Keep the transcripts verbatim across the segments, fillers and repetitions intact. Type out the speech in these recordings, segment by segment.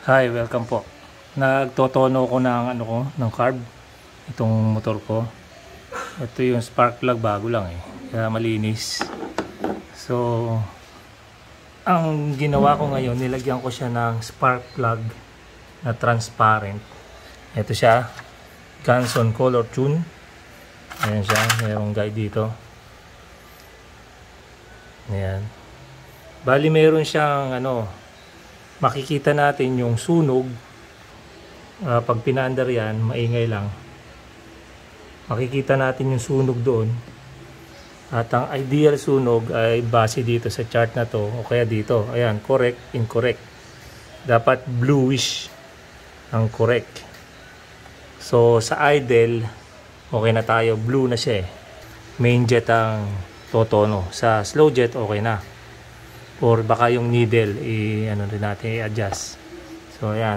Hi, welcome po. Nagtotono ko ng ano ko, ng carb itong motor ko. Ito yung spark plug, bago lang eh. Kaya malinis. So, ang ginawa ko ngayon, nilagyan ko siya ng spark plug na transparent. Ito siya, Ganson Color Tune. Ayan siya, mayroong guide dito. Ayan. Bali meron siyang ano, makikita natin yung sunog. Uh, pag pinaandar yan, maingay lang. Makikita natin yung sunog doon. At ang ideal sunog ay base dito sa chart na to o kaya dito. Ayan, correct, incorrect. Dapat bluish ang correct. So sa idle, okay na tayo. Blue na siya eh. Main jet ang totono. Sa slow jet, okay na. Or baka yung needle i ano rin natin i-adjust. So ayan,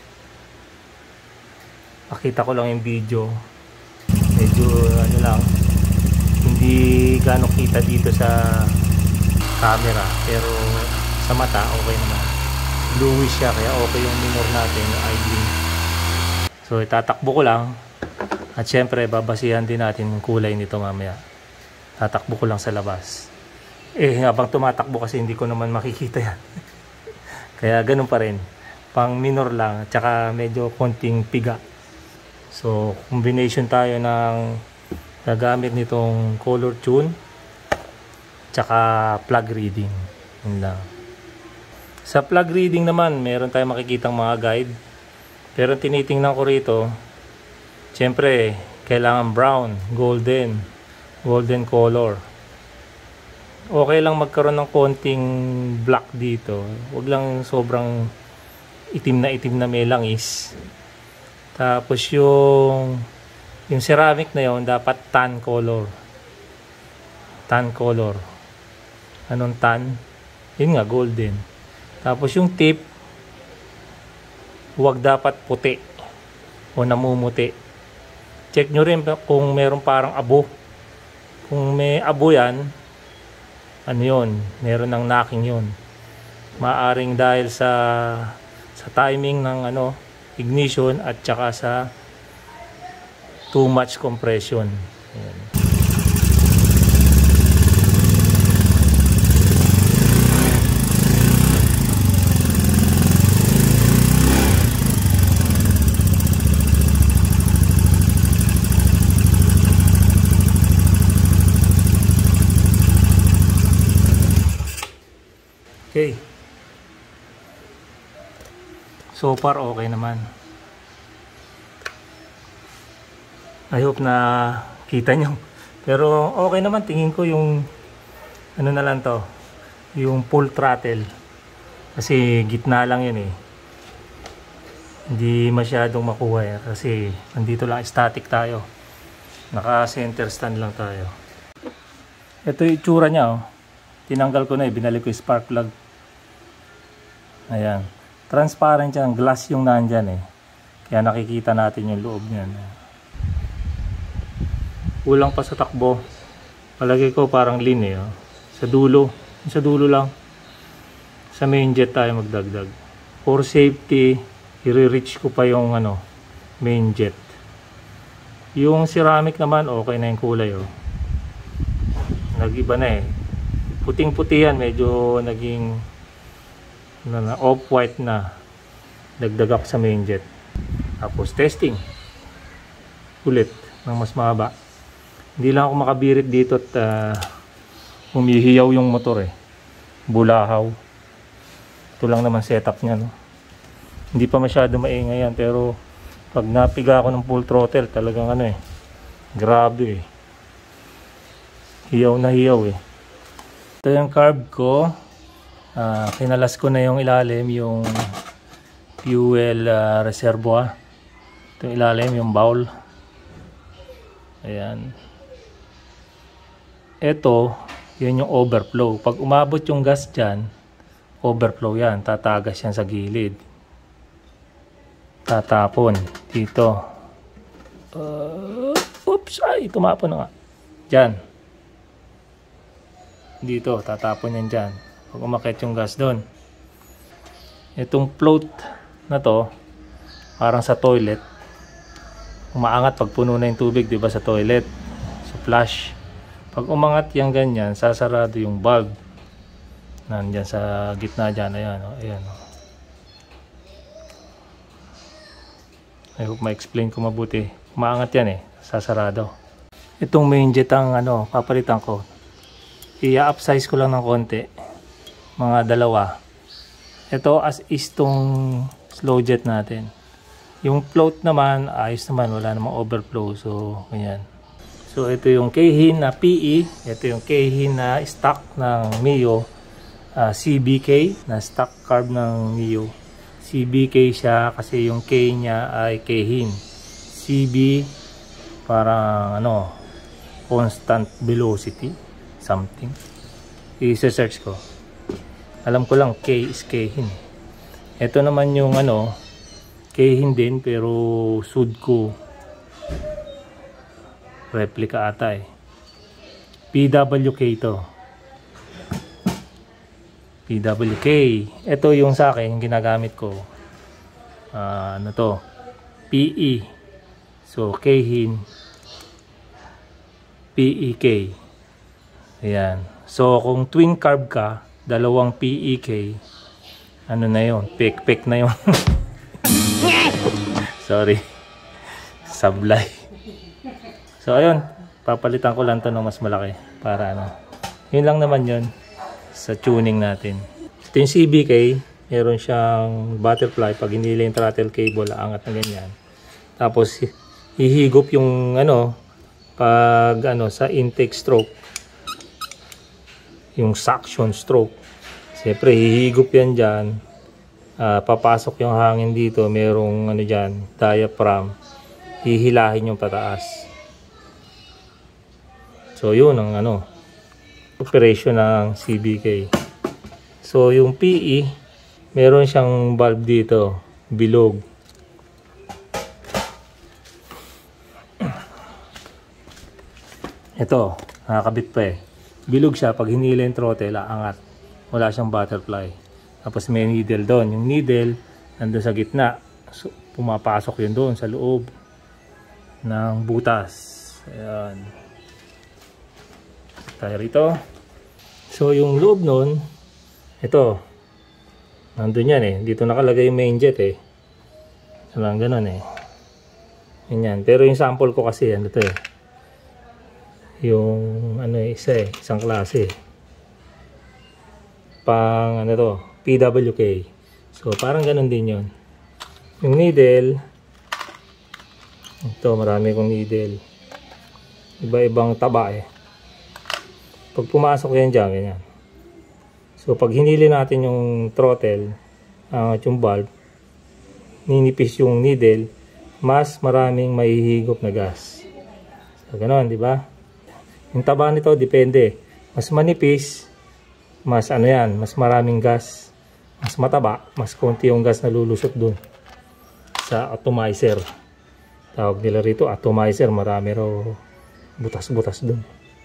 pakita ko lang yung video, medyo ano lang, hindi gano'ng kita dito sa camera, pero sa mata okay naman, bluish siya, kaya okay yung minor natin, yung idling. So itatakbo ko lang, at syempre babasihan din natin yung kulay nito mamaya. Tatakbo ko lang sa labas. Eh, habang tumatakbo kasi hindi ko naman makikita yan. Kaya ganun pa rin. Pang minor lang, at saka medyo konting piga. So, combination tayo ng nagamit nitong color tune, tsaka plug reading. Yun lang. Sa plug reading naman, meron tayong makikitang mga guide. Pero tinitingnan ko rito, syempre, kailangan brown, golden, golden color. Okay lang magkaroon ng konting black dito. Huwag lang sobrang itim na itim na may langis. Tapos yung yung ceramic na yon dapat tan color. Tan color. Anong tan? Yun nga, golden. Tapos yung tip, huwag dapat puti o namumuti. Check nyo rin kung meron parang abo. Kung may abo yan, ano yun, meron ng knocking yun. Maaring dahil sa sa timing ng ano, ignition at saka sa too much compression. Ayan. Okay. So far okay naman. I hope na kita nyo. Pero okay naman, tingin ko yung ano na lang to, yung full throttle. Kasi gitna lang yun eh. Hindi masyadong makuha eh. Kasi nandito lang, static tayo. Naka center stand lang tayo. Ito yung itsura niya oh. Tinanggal ko na eh, binalik ko yung spark plug. Ayan. Transparent yan, glass yung nandyan eh. Kaya nakikita natin yung loob niyan. Kulang pa sa takbo. Palagay ko parang lean eh. Oh. Sa dulo. Sa dulo lang. Sa main jet tayo magdagdag. For safety, i-reach ko pa yung ano, main jet. Yung ceramic naman, okay na yung kulay oh. Nag-iba na eh. Puting-puti yan, medyo naging na, na, off-white na. Dagdag ako sa main jet. Tapos testing ulit ng mas mahaba. Hindi lang ako makabirit dito at uh, humihiyaw yung motor eh. Bulahaw. Ito lang naman setup niya no? Hindi pa masyado maingay yan, pero pag napiga ako ng full throttle talagang ano eh, grabe eh. Hiyaw na hiyaw eh. Ito yung carb ko. Uh, kinalas ko na yung ilalim, yung fuel uh, reservoir. Ito yung ilalim, yung bowl. Ayan. Ito, yun yung overflow. Pag umabot yung gas dyan, overflow yan. Tatagas yan sa gilid. Tatapon dito. Uh, oops! Ay, tumapon na nga. Dyan. Dito, tatapon yan dyan. Pag umakit yung gas doon. Itong float na to, parang sa toilet, umaangat pag puno na yung tubig, di ba, sa toilet, sa flush. Pag umangat yung ganyan, sasarado yung valve. Nandyan sa gitna dyan, ayan, oh, ayan, oh. I hope ma-explain ko mabuti. Umaangat yan eh, sasarado. Itong main jet ang ano, papalitan ko. I-upsize ko lang ng konti, mga dalawa. Ito as is tong slow jet natin. Yung float naman, ayos naman, wala namang overflow. So, ganyan. So, ito yung Keihin na P E. Ito yung Keihin na stock ng Mio. Uh, C B K na stock carb ng Mio. C B K siya kasi yung K niya ay Keihin. C B, parang ano, constant velocity. Something. I-search ko. Alam ko lang, K is Keihin. Ito naman yung ano, Keihin din pero Sudco replica ata eh. P W K to. P W K. Ito yung sa akin, yung ginagamit ko. Uh, ano to? P E. So, Keihin. P E K. Ayan. So, kung twin carb ka, dalawang P E K, ano na yun? Pek-pek na yun. Sorry. Sablay. So, ayun. Papalitan ko lang to ng mas malaki. Para ano. Yun lang naman yun. Sa tuning natin. Ito yung C B K. Meron siyang butterfly. Pag hinila yung throttle cable, aangat na ganyan. Tapos, hihigop yung ano, pag ano, sa intake stroke. Yung suction stroke. Siyempre, hihigop yan dyan. Uh, papasok yung hangin dito. Merong ano dyan, diaphragm. Hihilahin yung pataas. So, yun ang ano, operation ng C B K. So, yung P E, meron siyang valve dito, bilog. Ito, nakakabit pa eh. Bilog siya, pag hinila yung throttle, aangat. Wala siyang butterfly. Tapos may needle doon. Yung needle, nandun sa gitna. So, pumapasok yun doon sa loob ng butas. Ayan. Tayo rito. So, yung loob nun, ito, nandun yan eh. Dito nakalagay yung main jet eh. So, lang ganun eh. Yan. Pero yung sample ko kasi, ano to eh. Yung, ano eh, isa eh. Isang klase eh. Pang, ano to, P W K. So, parang ganun din yun. Yung needle, ito, marami kong needle. Iba-ibang taba eh. Pag pumasok yan dyan, ganyan. So, pag hinili natin yung throttle, uh, yung valve, ninipis yung needle, mas maraming mahihigop na gas. So, gano'n, di ba? Yung taba nito, depende. Mas manipis, mas ano yan, mas maraming gas. Mas mataba, mas konti yung gas na lulusot dun sa atomizer. Tawag nila rito, atomizer. Marami raw butas-butas dun.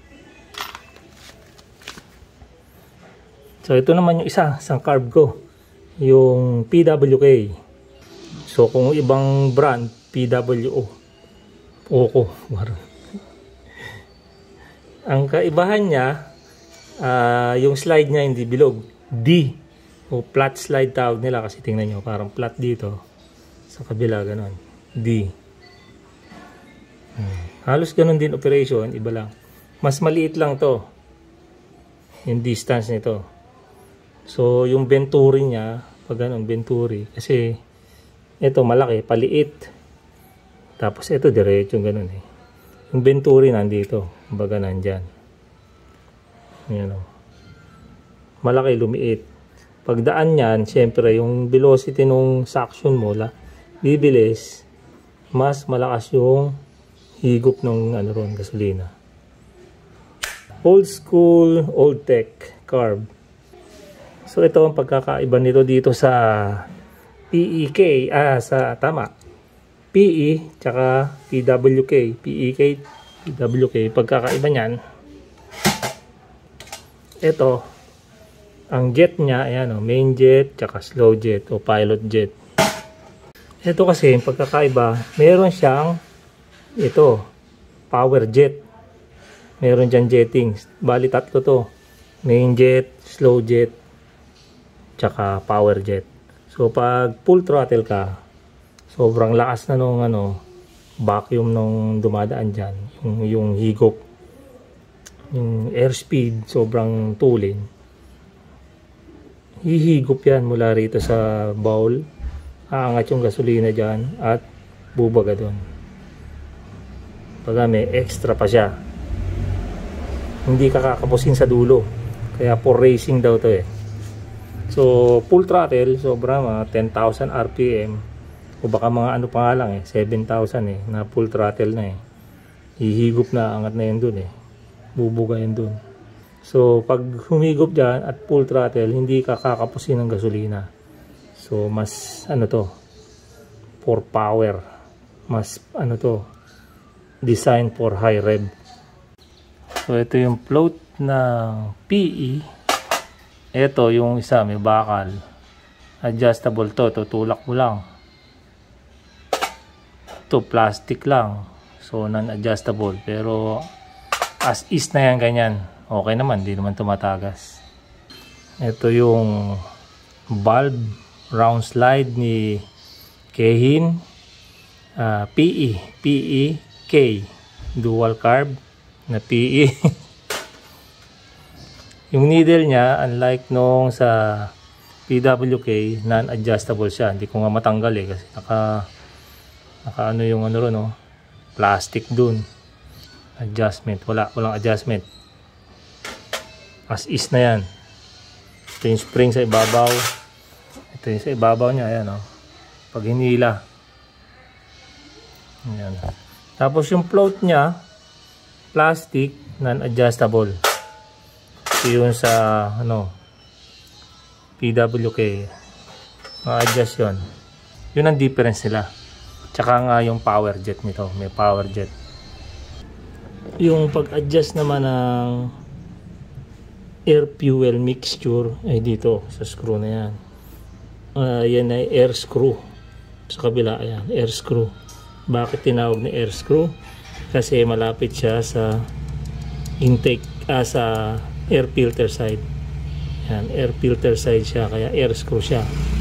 So, ito naman yung isa, isang carb ko. Yung P W K. So, kung ibang brand, P W O. Oko. Ang kaibahan niya, uh, yung slide niya hindi bilog. D. O flat slide tawag nila kasi tingnan nyo, parang flat dito. Sa kabila, ganon. D. Hmm. Halos ganon din operation, iba lang. Mas maliit lang to. Yung distance nito. So, yung venturi niya, pag ganun, venturi, kasi ito malaki, paliit. Tapos ito, diretso ganun eh. Yung venturi nandito, baga nandyan. Yan o. Malaki, lumiit. Pagdaan niyan, syempre, yung velocity nung suction mo, la, bibilis, mas malakas yung higop ng ano ron, gasolina. Old school, old tech, carb. So, ito ang pagkakaiba nito dito sa P E K, ah, sa, tama, P E, tsaka P W K, P E K, P W K, pagkakaiba niyan, ito, ang jet niya, ayan o, main jet, tsaka slow jet, o pilot jet. Ito kasi, yung pagkakaiba, meron siyang ito, power jet. Meron dyan jetting. Bali tatlo to. Main jet, slow jet, tsaka power jet. So pag full throttle ka, sobrang lakas na nung ano, vacuum nung dumadaan dyan. Yung, yung higop, yung airspeed, sobrang tulin. Hihigop yan mula rito sa bowl. Aangat yung gasolina dyan at bubaga doon. Pag may extra pa siya, hindi ka kakapusin sa dulo. Kaya for racing daw to eh. So full throttle, sobra mga ten thousand R P M. O baka mga ano pa nga lang eh, seven thousand eh, na full throttle na eh. Hihigop na, angat na yun dun eh. Bubuga yun dun. So pag humigop dyan at full throttle, hindi ka kakapusin ng gasolina. So mas ano to, for power. Mas ano to, design for high rev. So ito yung float ng P E. Ito yung isa, may bakal. Adjustable to, tutulak mo lang. Ito plastic lang. So non-adjustable. Pero as is na yan, ganyan. Okay naman, di naman tumatagas. Ito yung valve round slide ni Keihin. uh, P E P E K dual carb na P E. Yung needle niya, unlike nung sa P W K, non-adjustable siya. Hindi ko nga matanggal eh kasi naka naka ano yung ano ron, no? Plastic dun. Adjustment, wala, walang adjustment. As is na yan. Ito yung spring sa ibabaw. Ito yung sa ibabaw niya, ayan, no? Pag hinila. Ayan. Tapos yung float niya, plastic, non-adjustable. Ito yung sa ano, P W K. Ma-adjust yun. Yun ang difference nila. Tsaka nga yung power jet nito. May power jet. Yung pag-adjust naman ng air fuel mixture ay dito sa screw na yan. Uh, yan ay air screw. Sa kabila, ayan, air screw. Bakit tinawag na air screw? Kasi malapit siya sa intake, ah, sa air filter side. Yan, air filter side siya, kaya air screw siya.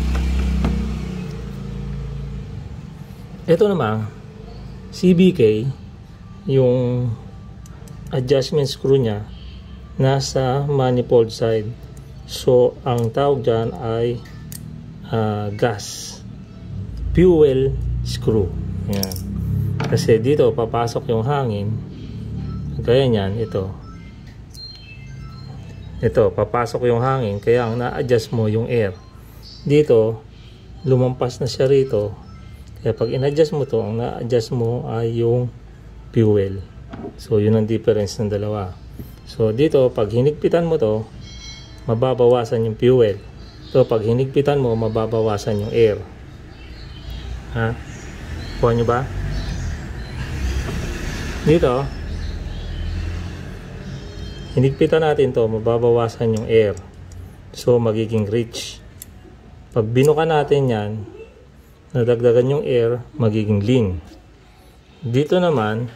Ito naman, C B K, yung adjustment screw niya, nasa manifold side. So, ang tawag dyan ay uh, gas fuel screw. Yan. Kasi dito, papasok yung hangin. Kaya yan, ito. Ito, papasok yung hangin, kaya ang na-adjust mo yung air. Dito, lumampas na siya rito. Kaya pag in-adjust mo to, ang na-adjust mo ay yung fuel. So, yun ang difference ng dalawa. So, dito, pag hinigpitan mo to, mababawasan yung fuel. So, pag hinigpitan mo, mababawasan yung air. Ha? Kuha nyo ba? Dito, hinigpitan natin to, mababawasan yung air. So, magiging rich. Pag binuka natin yan, nadagdagan yung air, magiging lean. Dito naman,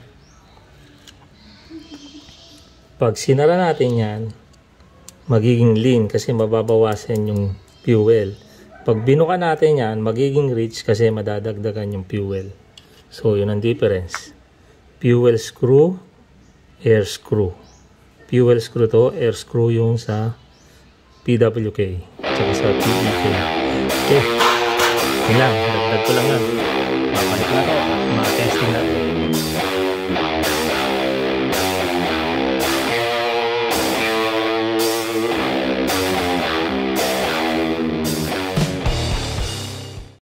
pag sinara natin yan, magiging lean kasi mababawasan yung fuel. Pag binuka natin yan, magiging rich kasi madadagdagan yung fuel. So, yun ang difference. Fuel screw, air screw. Fuel screw to, air screw yung sa P W K. Tsaka sa P E K. Okay. Yun lang, dagdag ko lang lang. Papalit na to. Mga testing natin.